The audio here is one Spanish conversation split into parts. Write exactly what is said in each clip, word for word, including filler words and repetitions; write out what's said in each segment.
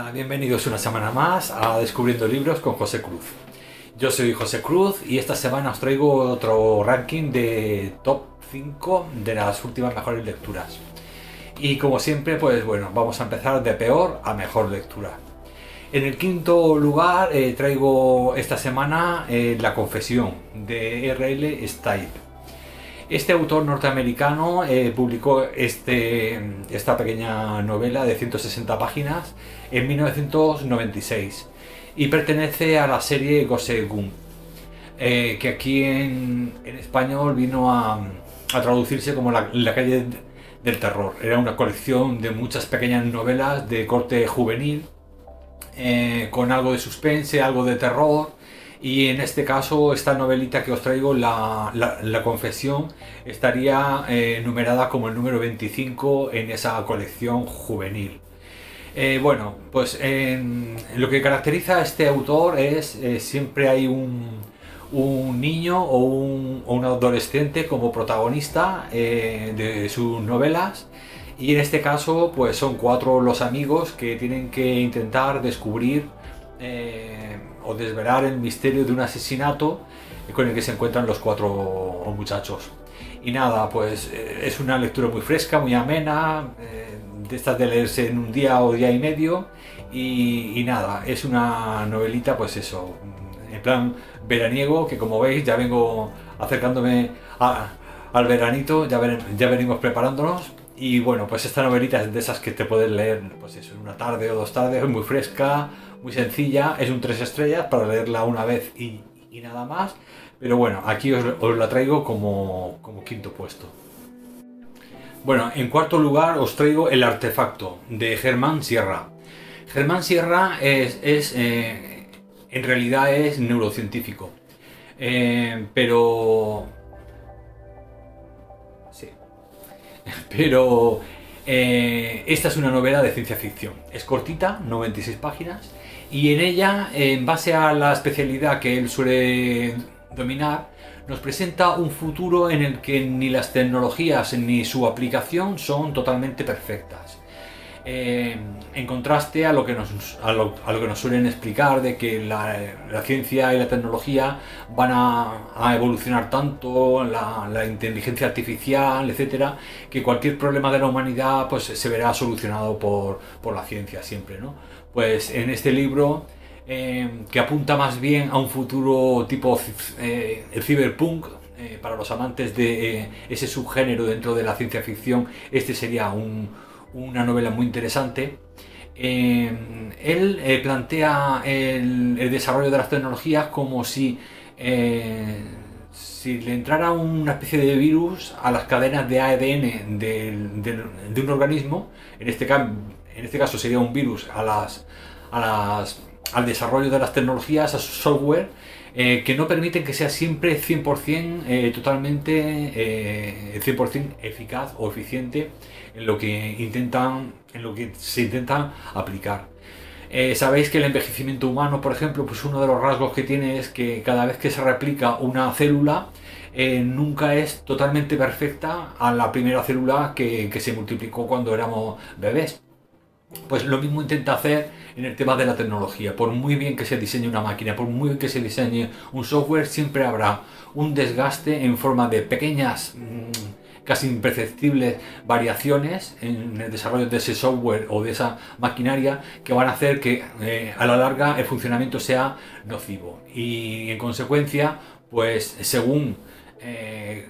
Hola, bienvenidos una semana más a Descubriendo Libros con José Cruz. Yo soy José Cruz y esta semana os traigo otro ranking de top cinco de las últimas mejores lecturas. Y como siempre, pues bueno, vamos a empezar de peor a mejor lectura. En el quinto lugar eh, traigo esta semana eh, La Confesión de R L Stine. Este autor norteamericano eh, publicó este, esta pequeña novela de ciento sesenta páginas en mil novecientos noventa y seis y pertenece a la serie Goose Gun, eh, que aquí en, en español vino a, a traducirse como la, la calle del terror. Era una colección de muchas pequeñas novelas de corte juvenil, eh, con algo de suspense, algo de terror. Y en este caso, esta novelita que os traigo, La, la, la Confesión, estaría eh, numerada como el número veinticinco en esa colección juvenil. Eh, bueno, pues eh, lo que caracteriza a este autor es eh, siempre hay un, un niño o un, o un adolescente como protagonista eh, de sus novelas. Y en este caso, pues son cuatro los amigos que tienen que intentar descubrir eh, o desvelar el misterio de un asesinato con el que se encuentran los cuatro muchachos. Y nada, pues eh, es una lectura muy fresca, muy amena, eh, de estas de leerse en un día o día y medio. Y, y nada, es una novelita, pues eso, en plan veraniego, que como veis ya vengo acercándome a, al veranito, ya, ver, ya venimos preparándonos. Y bueno, pues esta novelita es de esas que te puedes leer, pues eso, en una tarde o dos tardes, es muy fresca, muy sencilla, es un tres estrellas para leerla una vez y, y nada más. Pero bueno, aquí os, os la traigo como, como quinto puesto. Bueno, en cuarto lugar os traigo El Artefacto, de Germán Sierra. Germán Sierra es, es eh, en realidad es neurocientífico, eh, pero... sí. Pero eh, esta es una novela de ciencia ficción. Es cortita, noventa y seis páginas, y en ella, en base a la especialidad que él suele dominar, nos presenta un futuro en el que ni las tecnologías ni su aplicación son totalmente perfectas. Eh, en contraste a lo, que nos, a, lo, a lo que nos suelen explicar de que la, la ciencia y la tecnología van a, a evolucionar tanto, la, la inteligencia artificial, etcétera, que cualquier problema de la humanidad pues, se verá solucionado por, por la ciencia siempre, ¿no? Pues en este libro, eh, que apunta más bien a un futuro tipo eh, el cyberpunk, eh, para los amantes de eh, ese subgénero dentro de la ciencia ficción, este sería un una novela muy interesante. Eh, él eh, plantea el, el desarrollo de las tecnologías como si, eh, si le entrara una especie de virus a las cadenas de A D N de, de, de un organismo. En este, en este caso sería un virus a las, a las, al desarrollo de las tecnologías, a su software, eh, que no permiten que sea siempre cien por cien eh, totalmente eh, cien por cien eficaz o eficiente en lo que intentan, en lo que se intentan aplicar. Eh, Sabéis que el envejecimiento humano, por ejemplo, pues uno de los rasgos que tiene es que cada vez que se replica una célula, eh, nunca es totalmente perfecta a la primera célula que, que se multiplicó cuando éramos bebés. Pues lo mismo intenta hacer en el tema de la tecnología. Por muy bien que se diseñe una máquina, por muy bien que se diseñe un software, siempre habrá un desgaste en forma de pequeñas, mmm, casi imperceptibles variaciones en el desarrollo de ese software o de esa maquinaria, que van a hacer que eh, a la larga el funcionamiento sea nocivo. Y en consecuencia, pues según eh,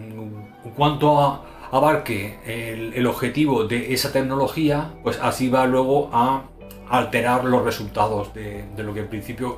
cuánto a abarque el, el objetivo de esa tecnología, pues así va luego a alterar los resultados de, de lo que al principio,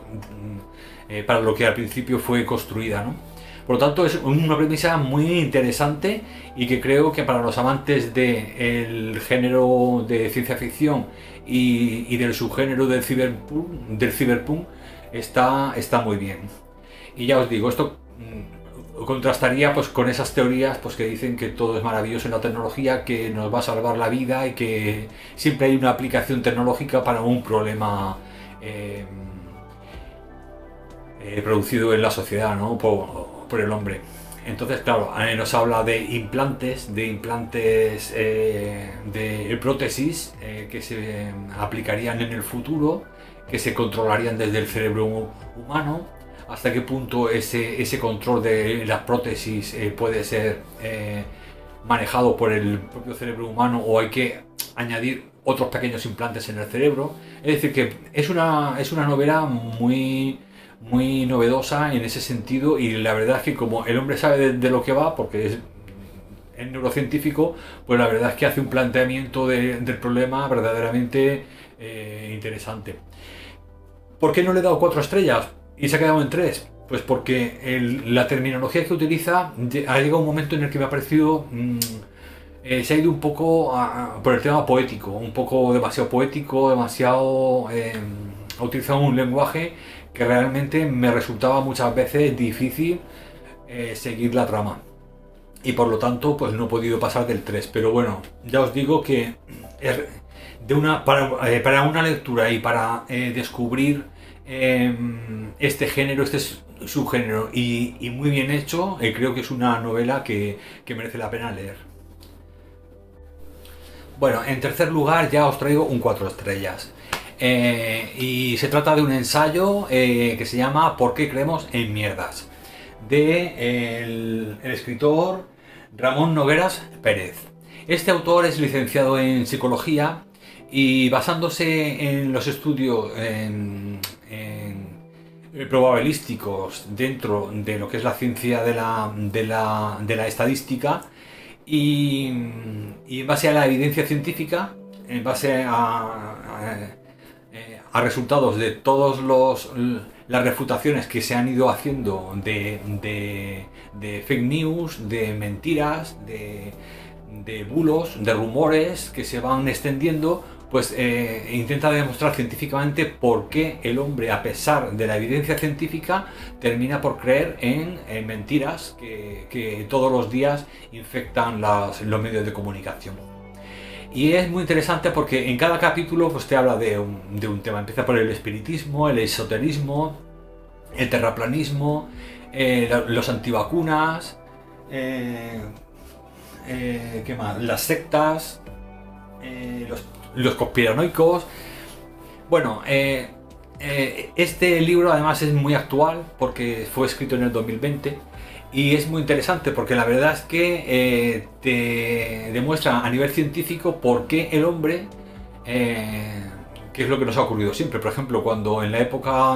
eh, para lo que al principio fue construida, ¿no? Por lo tanto, es una premisa muy interesante y que creo que para los amantes del género de ciencia ficción y, y del subgénero del cyberpunk, del cyberpunk está, está muy bien. Y ya os digo, esto contrastaría pues con esas teorías pues que dicen que todo es maravilloso en la tecnología, que nos va a salvar la vida y que siempre hay una aplicación tecnológica para un problema eh, eh, producido en la sociedad, ¿no? por, por el hombre. Entonces, claro, eh, nos habla de implantes, de implantes eh, de prótesis eh, que se aplicarían en el futuro, que se controlarían desde el cerebro humano. Hasta qué punto ese, ese control de las prótesis eh, puede ser eh, manejado por el propio cerebro humano, o hay que añadir otros pequeños implantes en el cerebro. Es decir, que es una, es una novela muy, muy novedosa en ese sentido, y la verdad es que como el hombre sabe de, de lo que va, porque es, es neurocientífico, pues la verdad es que hace un planteamiento de, del problema verdaderamente eh, interesante. ¿Por qué no le he dado cuatro estrellas y se ha quedado en tres? Pues porque el, la terminología que utiliza ha llegado un momento en el que me ha parecido... Mmm, eh, se ha ido un poco a, a, por el tema poético, un poco demasiado poético, demasiado... Eh, ha utilizado un lenguaje que realmente me resultaba muchas veces difícil eh, seguir la trama. Y por lo tanto, pues no he podido pasar del tres. Pero bueno, ya os digo que es de una, para, eh, para una lectura y para eh, descubrir eh, este género, este subgénero, y, y muy bien hecho, eh, creo que es una novela que, que merece la pena leer. Bueno, en tercer lugar ya os traigo un cuatro estrellas. Eh, y se trata de un ensayo eh, que se llama ¿Por qué creemos en mierdas?, de eh, el, el escritor Ramón Nogueras Pérez. Este autor es licenciado en psicología y, basándose en los estudios en, en probabilísticos dentro de lo que es la ciencia de la, de la, de la estadística, y, y en base a la evidencia científica, en base a, a, a resultados de todos los las refutaciones que se han ido haciendo de, de, de fake news, de mentiras, de, de bulos, de rumores que se van extendiendo, pues eh, intenta demostrar científicamente por qué el hombre, a pesar de la evidencia científica, termina por creer en, en mentiras que, que todos los días infectan las, los medios de comunicación. Y es muy interesante porque en cada capítulo pues te habla de un, de un tema. Empieza por el espiritismo, el esoterismo, el terraplanismo, eh, los antivacunas, eh, eh, ¿qué más? Las sectas, eh, los, los conspiranoicos. Bueno, eh, eh, este libro además es muy actual porque fue escrito en el dos mil veinte. Y es muy interesante porque la verdad es que eh, te demuestra a nivel científico por qué el hombre, eh, que es lo que nos ha ocurrido siempre. Por ejemplo, cuando en la época,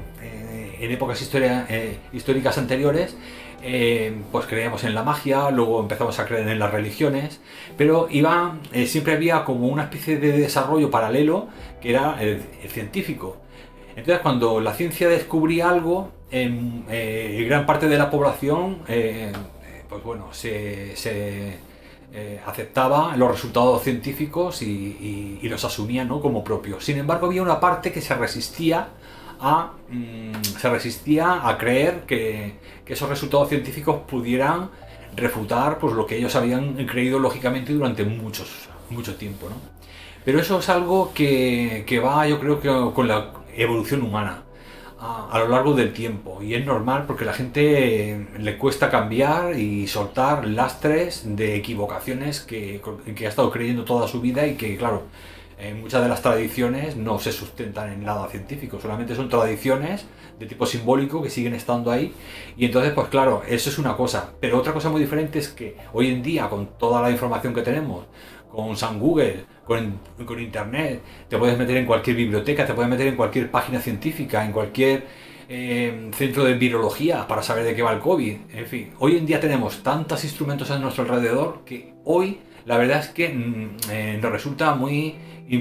eh, en épocas historia, eh, históricas anteriores, eh, pues creíamos en la magia, luego empezamos a creer en las religiones, pero iba, eh, siempre había como una especie de desarrollo paralelo que era el, el científico. Entonces, cuando la ciencia descubría algo, en eh, gran parte de la población, eh, pues bueno, se, se eh, aceptaba los resultados científicos y, y, y los asumía, ¿no?, como propios. Sin embargo, había una parte que se resistía a, mmm, se resistía a creer que, que esos resultados científicos pudieran refutar pues, lo que ellos habían creído lógicamente durante muchos, mucho tiempo, ¿no? Pero eso es algo que, que va, yo creo, que con la evolución humana a, a lo largo del tiempo, y es normal porque a la gente le cuesta cambiar y soltar lastres de equivocaciones que, que ha estado creyendo toda su vida, y que claro, en muchas de las tradiciones no se sustentan en nada científico, solamente son tradiciones de tipo simbólico que siguen estando ahí. Y entonces pues claro, eso es una cosa, pero otra cosa muy diferente es que hoy en día, con toda la información que tenemos, con San Google, con, con internet, te puedes meter en cualquier biblioteca, te puedes meter en cualquier página científica, en cualquier eh, centro de virología para saber de qué va el COVID. En fin, hoy en día tenemos tantos instrumentos a nuestro alrededor que hoy la verdad es que mm, eh, nos resulta muy,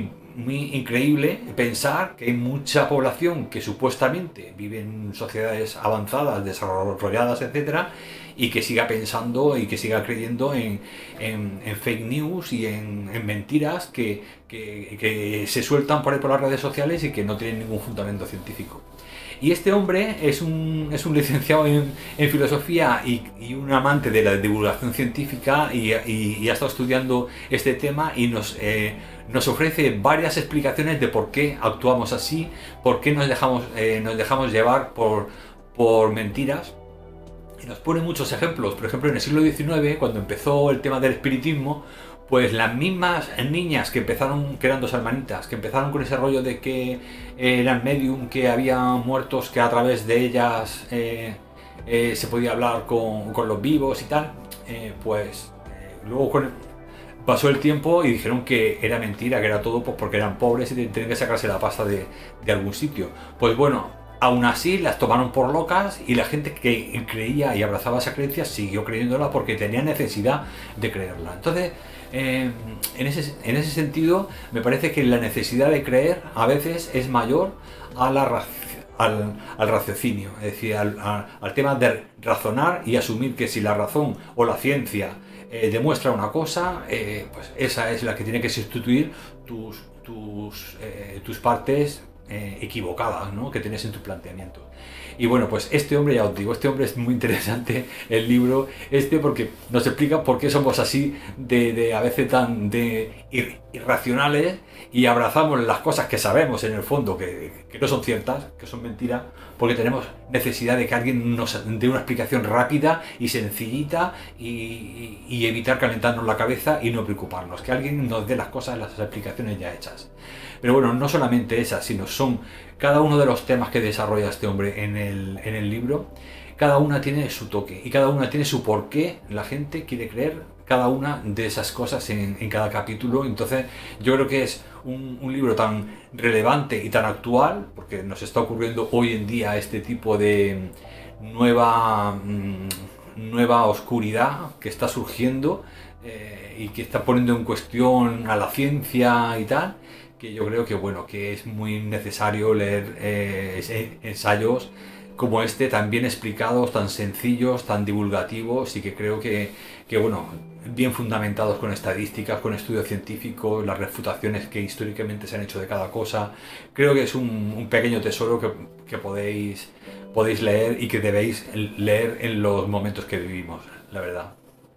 muy increíble pensar que hay mucha población que supuestamente vive en sociedades avanzadas, desarrolladas, etcétera, y que siga pensando y que siga creyendo en, en, en fake news y en, en mentiras que, que, que se sueltan por ahí por las redes sociales y que no tienen ningún fundamento científico. Y este hombre es un, es un licenciado en, en filosofía y, y un amante de la divulgación científica, y, y, y ha estado estudiando este tema, y nos, eh, nos ofrece varias explicaciones de por qué actuamos así, por qué nos dejamos, eh, nos dejamos llevar por, por mentiras. Y nos pone muchos ejemplos. Por ejemplo, en el siglo diecinueve, cuando empezó el tema del espiritismo, pues las mismas niñas que empezaron, que eran dos hermanitas, que empezaron con ese rollo de que eran medium, que había muertos, que a través de ellas eh, eh, se podía hablar con, con los vivos y tal, eh, pues eh, luego con el, pasó el tiempo y dijeron que era mentira, que era todo pues porque eran pobres y tenían que sacarse la pasta de, de algún sitio. Pues bueno, aún así las tomaron por locas y la gente que creía y abrazaba esa creencia siguió creyéndola porque tenía necesidad de creerla. Entonces, eh, en, ese, en ese sentido, me parece que la necesidad de creer a veces es mayor a la, al, al raciocinio, es decir, al, al, al tema de razonar y asumir que si la razón o la ciencia eh, demuestra una cosa, eh, pues esa es la que tiene que sustituir tus, tus, eh, tus partes Eh, equivocadas, ¿no?, que tienes en tu planteamiento. Y bueno, pues este hombre, ya os digo, este hombre es muy interesante, el libro este, porque nos explica por qué somos así de, de a veces tan de ir, irracionales y abrazamos las cosas que sabemos en el fondo que, que no son ciertas, que son mentiras, porque tenemos necesidad de que alguien nos dé una explicación rápida y sencillita y, y, y evitar calentarnos la cabeza y no preocuparnos, que alguien nos dé las cosas, las explicaciones ya hechas. Pero bueno, no solamente esas, sino son cada uno de los temas que desarrolla este hombre en el, en el libro, cada una tiene su toque y cada una tiene su porqué. La gente quiere creer cada una de esas cosas en, en cada capítulo. Entonces yo creo que es un, un libro tan relevante y tan actual, porque nos está ocurriendo hoy en día este tipo de nueva, nueva oscuridad que está surgiendo eh, y que está poniendo en cuestión a la ciencia y tal, que yo creo que bueno, que es muy necesario leer eh, ensayos como este, tan bien explicados, tan sencillos, tan divulgativos y que creo que, que bueno, bien fundamentados con estadísticas, con estudios científicos, las refutaciones que históricamente se han hecho de cada cosa. Creo que es un, un pequeño tesoro que, que podéis, podéis leer y que debéis leer en los momentos que vivimos, la verdad.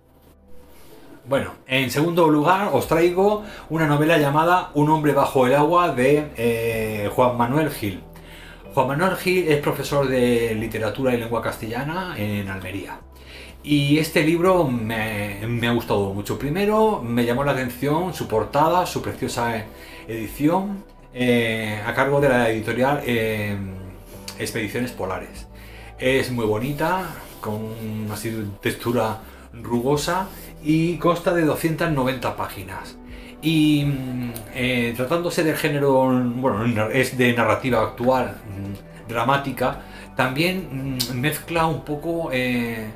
Bueno, en segundo lugar os traigo una novela llamada Un hombre bajo el agua de eh, Juan Manuel Gil. Juan Manuel Gil es profesor de literatura y lengua castellana en Almería. Y este libro me, me ha gustado mucho. Primero me llamó la atención su portada, su preciosa edición, eh, a cargo de la editorial eh, Expediciones Polares. Es muy bonita, con una textura rugosa y consta de doscientas noventa páginas. Y eh, tratándose del género, bueno, es de narrativa actual, dramática, también mezcla un poco... Eh,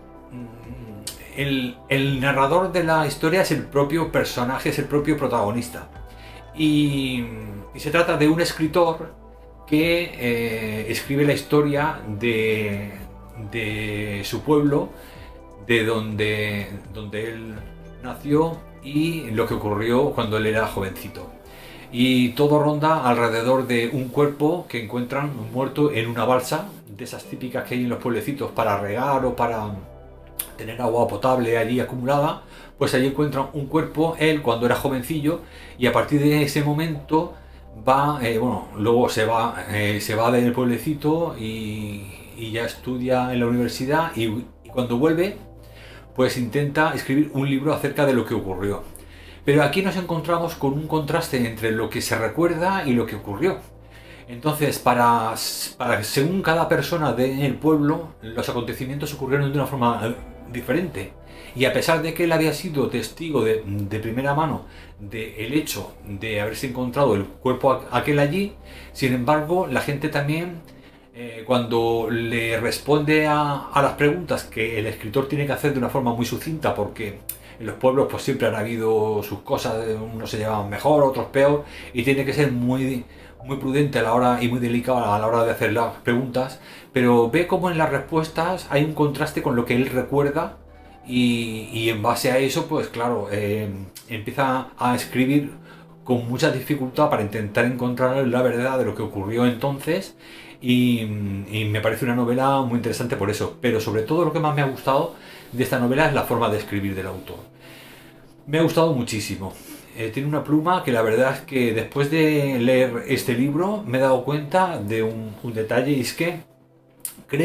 el, el narrador de la historia es el propio personaje, es el propio protagonista. Y, y se trata de un escritor que eh, escribe la historia de, de su pueblo, de donde, donde él nació y lo que ocurrió cuando él era jovencito. Y todo ronda alrededor de un cuerpo que encuentran muerto en una balsa, de esas típicas que hay en los pueblecitos para regar o para tener agua potable allí acumulada. Pues allí encuentran un cuerpo, él cuando era jovencillo, y a partir de ese momento va, eh, bueno, luego se va, eh, se va del pueblecito y, y ya estudia en la universidad y, y cuando vuelve pues intenta escribir un libro acerca de lo que ocurrió. Pero aquí nos encontramos con un contraste entre lo que se recuerda y lo que ocurrió. Entonces, para, para según cada persona del pueblo, los acontecimientos ocurrieron de una forma diferente. Y a pesar de que él había sido testigo de, de primera mano del hecho de haberse encontrado el cuerpo aquel allí, sin embargo, la gente también, eh, cuando le responde a, a las preguntas que el escritor tiene que hacer de una forma muy sucinta, porque en los pueblos pues siempre han habido sus cosas, unos se llevaban mejor, otros peor, y tiene que ser muy, muy prudente a la hora y muy delicado a la hora de hacer las preguntas, pero ve como en las respuestas hay un contraste con lo que él recuerda y, y en base a eso, pues claro, eh, empieza a escribir con mucha dificultad para intentar encontrar la verdad de lo que ocurrió entonces. Y, y me parece una novela muy interesante por eso, pero sobre todo lo que más me ha gustado de esta novela es la forma de escribir del autor. Me ha gustado muchísimo. Eh, tiene una pluma que la verdad es que después de leer este libro me he dado cuenta de un, un detalle, y es que creo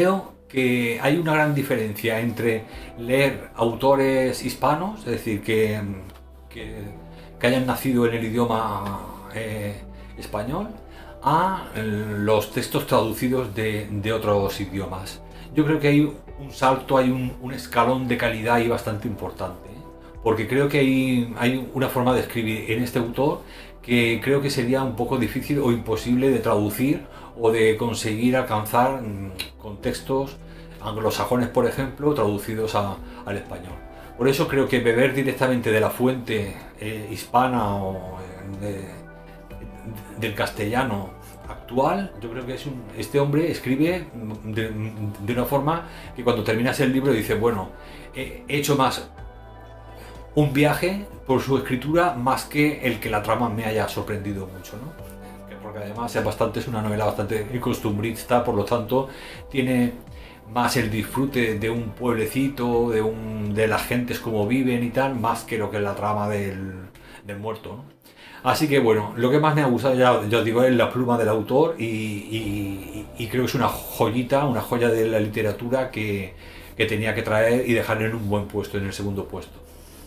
que hay una gran diferencia entre leer autores hispanos, es decir, que, que, que hayan nacido en el idioma eh, español, a los textos traducidos de, de otros idiomas. Yo creo que hay un salto, hay un, un escalón de calidad ahí bastante importante, ¿eh? Porque creo que hay, hay una forma de escribir en este autor que creo que sería un poco difícil o imposible de traducir o de conseguir alcanzar con textos anglosajones, por ejemplo, traducidos a, al español. Por eso creo que beber directamente de la fuente eh, hispana o de, del castellano actual, yo creo que es un, este hombre escribe de, de una forma que cuando terminas el libro dices, bueno, he hecho más un viaje por su escritura más que el que la trama me haya sorprendido mucho, ¿no? Porque además es, bastante, es una novela bastante costumbrista, por lo tanto tiene más el disfrute de un pueblecito, de, un, de las gentes como viven y tal, más que lo que es la trama del, del muerto, ¿no? Así que bueno, lo que más me ha gustado, ya, ya os digo, es la pluma del autor y, y, y creo que es una joyita, una joya de la literatura que, que tenía que traer y dejar en un buen puesto, en el segundo puesto.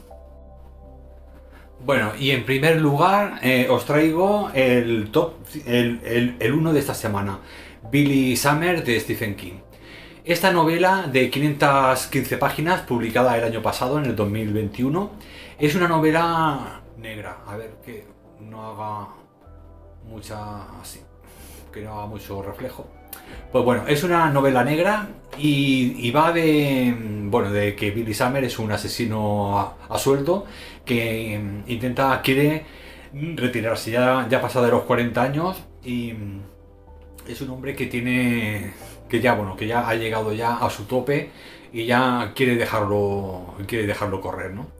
Bueno, y en primer lugar eh, os traigo el top, el, el, el uno de esta semana, Billy Summer de Stephen King. Esta novela de quinientas quince páginas, publicada el año pasado, en el dos mil veintiuno, es una novela negra. A ver, que no haga mucha, así, que no haga mucho reflejo. Pues bueno, es una novela negra y, y va de, bueno, de que Billy Summer es un asesino a, a sueldo que intenta, quiere retirarse, ya, ya pasa de los cuarenta años y es un hombre que tiene, que ya, bueno, que ya ha llegado ya a su tope y ya quiere dejarlo, quiere dejarlo correr, ¿no?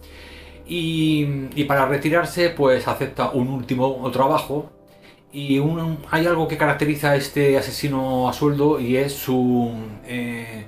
Y, y para retirarse pues acepta un último trabajo. Y un, hay algo que caracteriza a este asesino a sueldo y es su, eh,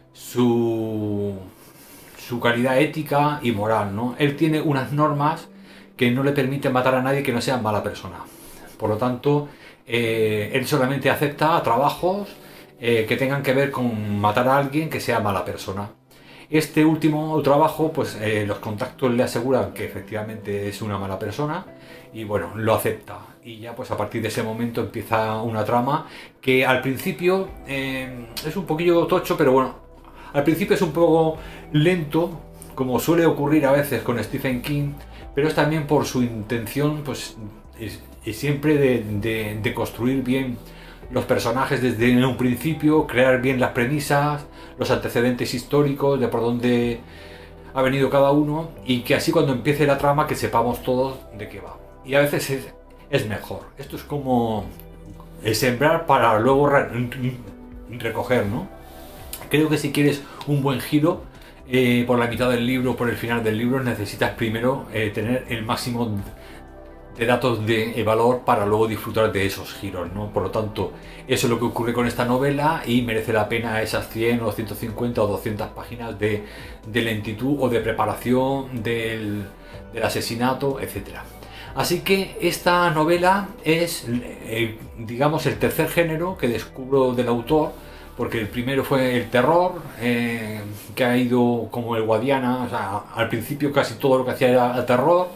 su, su calidad ética y moral, ¿no? Él tiene unas normas que no le permiten matar a nadie que no sea mala persona. Por lo tanto, eh, él solamente acepta trabajos eh, que tengan que ver con matar a alguien que sea mala persona. Este último trabajo, pues eh, los contactos le aseguran que efectivamente es una mala persona y bueno, lo acepta. Y ya pues a partir de ese momento empieza una trama que al principio eh, es un poquillo tocho, pero bueno, al principio es un poco lento, como suele ocurrir a veces con Stephen King, pero es también por su intención, pues, es, es siempre de, de, de construir bien los personajes desde un principio, crear bien las premisas, los antecedentes históricos, de por dónde ha venido cada uno, y que así cuando empiece la trama que sepamos todos de qué va. Y a veces es, es mejor. Esto es como el sembrar para luego re recoger, ¿no? Creo que si quieres un buen giro, eh, por la mitad del libro, por el final del libro, necesitas primero eh, tener el máximo de datos de valor para luego disfrutar de esos giros, ¿no? Por lo tanto, eso es lo que ocurre con esta novela y merece la pena esas cien o ciento cincuenta o doscientas páginas de, de lentitud o de preparación del, del asesinato, etcétera. Así que esta novela es, eh, digamos, el tercer género que descubro del autor, porque el primero fue el terror, eh, que ha ido como el Guadiana, o sea, al principio casi todo lo que hacía era terror,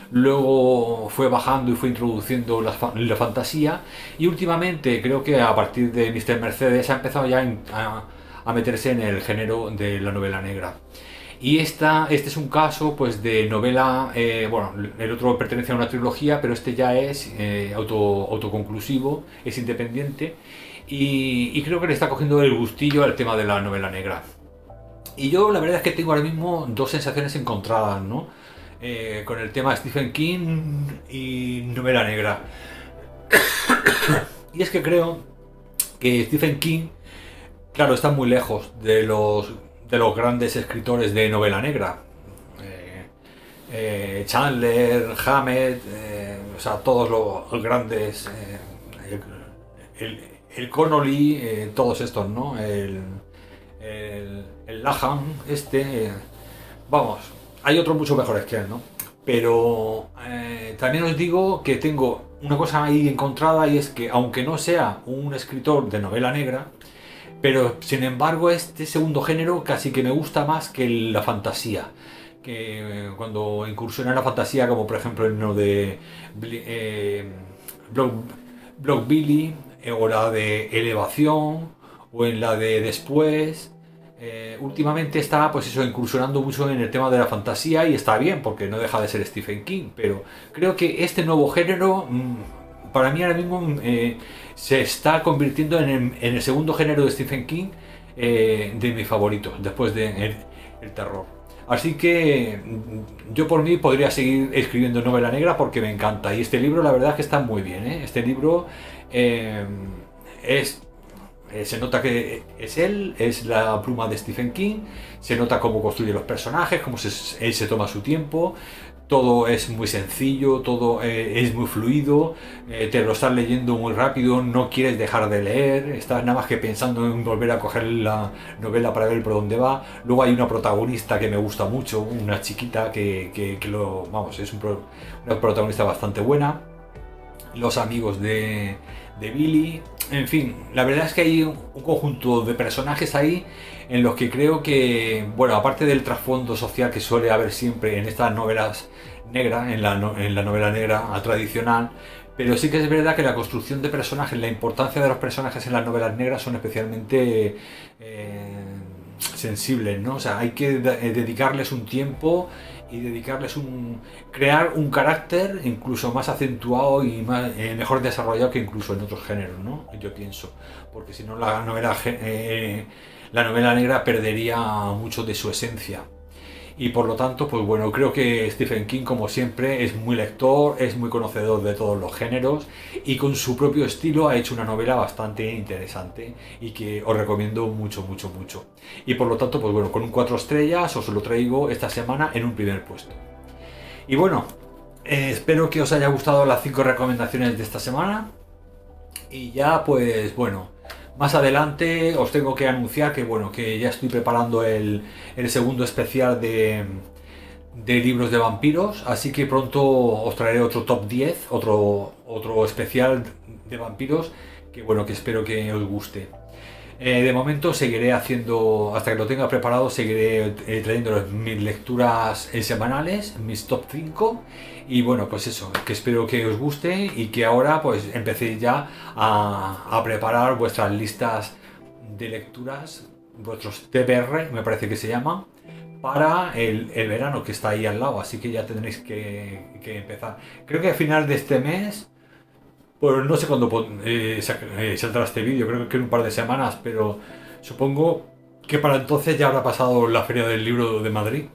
luego fue bajando y fue introduciendo la, la fantasía, y últimamente creo que a partir de míster Mercedes ha empezado ya a, a meterse en el género de la novela negra. Y esta, este es un caso pues de novela, eh, bueno, el otro pertenece a una trilogía, pero este ya es eh, auto, autoconclusivo, es independiente, y, y creo que le está cogiendo el gustillo al tema de la novela negra. Y yo la verdad es que tengo ahora mismo dos sensaciones encontradas, ¿no? Eh, con el tema Stephen King y novela negra. Y es que creo que Stephen King, claro, está muy lejos de los de los grandes escritores de novela negra, eh, eh, Chandler, Hammett, eh, o sea, todos los grandes, eh, el, el, el Connolly, eh, todos estos, ¿no? El, el, el Lahan, este, eh, vamos, hay otros mucho mejores que él, ¿no? Pero eh, también os digo que tengo una cosa ahí encontrada, y es que aunque no sea un escritor de novela negra, pero sin embargo este segundo género casi que me gusta más que la fantasía. Que eh, cuando incursiona en la fantasía, como por ejemplo en lo de eh, Block, Block Billy, eh, o la de Elevación, o en la de Después. Eh, últimamente está, pues eso, incursionando mucho en el tema de la fantasía y está bien porque no deja de ser Stephen King, pero creo que este nuevo género mmm, para mí ahora mismo eh, se está convirtiendo en el, en el segundo género de Stephen King, eh, de mis favoritos después de el, el terror. Así que yo por mí podría seguir escribiendo novela negra porque me encanta, y este libro la verdad es que está muy bien, ¿eh? Este libro eh, es Eh, se nota que es él, es la pluma de Stephen King, se nota cómo construye los personajes, cómo se, él se toma su tiempo, todo es muy sencillo, todo eh, es muy fluido, eh, te lo estás leyendo muy rápido, no quieres dejar de leer, estás nada más que pensando en volver a coger la novela para ver por dónde va. Luego hay una protagonista que me gusta mucho, una chiquita que, que, que lo, vamos, es un pro, una protagonista bastante buena. Los amigos de, de Billy, en fin, la verdad es que hay un, un conjunto de personajes ahí en los que creo que, bueno, aparte del trasfondo social que suele haber siempre en estas novelas negras, en la, no, en la novela negra tradicional, pero sí que es verdad que la construcción de personajes, la importancia de los personajes en las novelas negras son especialmente eh, sensibles, ¿no? O sea, hay que de, dedicarles un tiempo y dedicarles un crear un carácter incluso más acentuado y más, eh, mejor desarrollado que incluso en otros géneros, ¿no? Yo pienso, porque si no la novela eh, la novela negra perdería mucho de su esencia. Y por lo tanto, pues bueno, creo que Stephen King, como siempre, es muy lector, es muy conocedor de todos los géneros y con su propio estilo ha hecho una novela bastante interesante y que os recomiendo mucho, mucho, mucho. Y por lo tanto, pues bueno, con un cuatro estrellas os lo traigo esta semana en un primer puesto. Y bueno, eh, espero que os haya gustado las cinco recomendaciones de esta semana. Y ya, pues bueno, más adelante os tengo que anunciar que bueno, que ya estoy preparando el, el segundo especial de, de libros de vampiros, así que pronto os traeré otro top diez, otro, otro especial de vampiros, que bueno, que espero que os guste. Eh, de momento seguiré haciendo, hasta que lo tenga preparado, seguiré eh, trayendo mis lecturas eh, semanales, mis top cinco. Y bueno, pues eso, que espero que os guste y que ahora pues empecéis ya a, a preparar vuestras listas de lecturas, vuestros T B R, me parece que se llama, para el, el verano que está ahí al lado. Así que ya tendréis que, que empezar. Creo que a final de este mes, pues no sé cuándo eh, saldrá este vídeo, creo que en un par de semanas, pero supongo que para entonces ya habrá pasado la Feria del Libro de Madrid.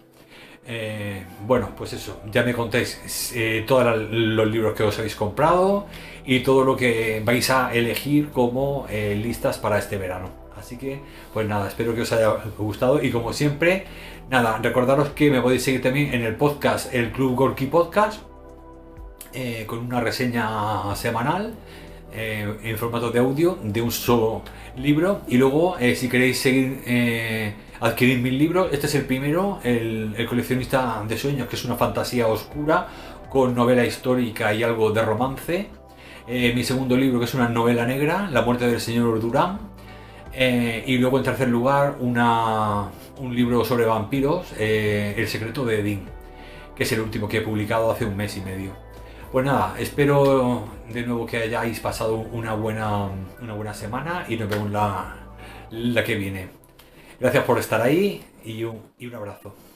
Eh, bueno, pues eso, ya me contéis eh, todos los libros que os habéis comprado y todo lo que vais a elegir como eh, listas para este verano. Así que, pues nada, espero que os haya gustado y como siempre, nada, recordaros que me podéis seguir también en el podcast, el Club Gorky Podcast, Eh, con una reseña semanal eh, en formato de audio de un solo libro. Y luego eh, si queréis seguir eh, adquirir mis libros, este es el primero, el, el coleccionista de sueños, que es una fantasía oscura con novela histórica y algo de romance. Eh, mi segundo libro, que es una novela negra, La muerte del señor Durán. Eh, y luego en tercer lugar una, un libro sobre vampiros, eh, El secreto de Edín, que es el último que he publicado hace un mes y medio. Pues nada, espero de nuevo que hayáis pasado una buena, una buena semana y nos vemos la, la que viene. Gracias por estar ahí y un, y un abrazo.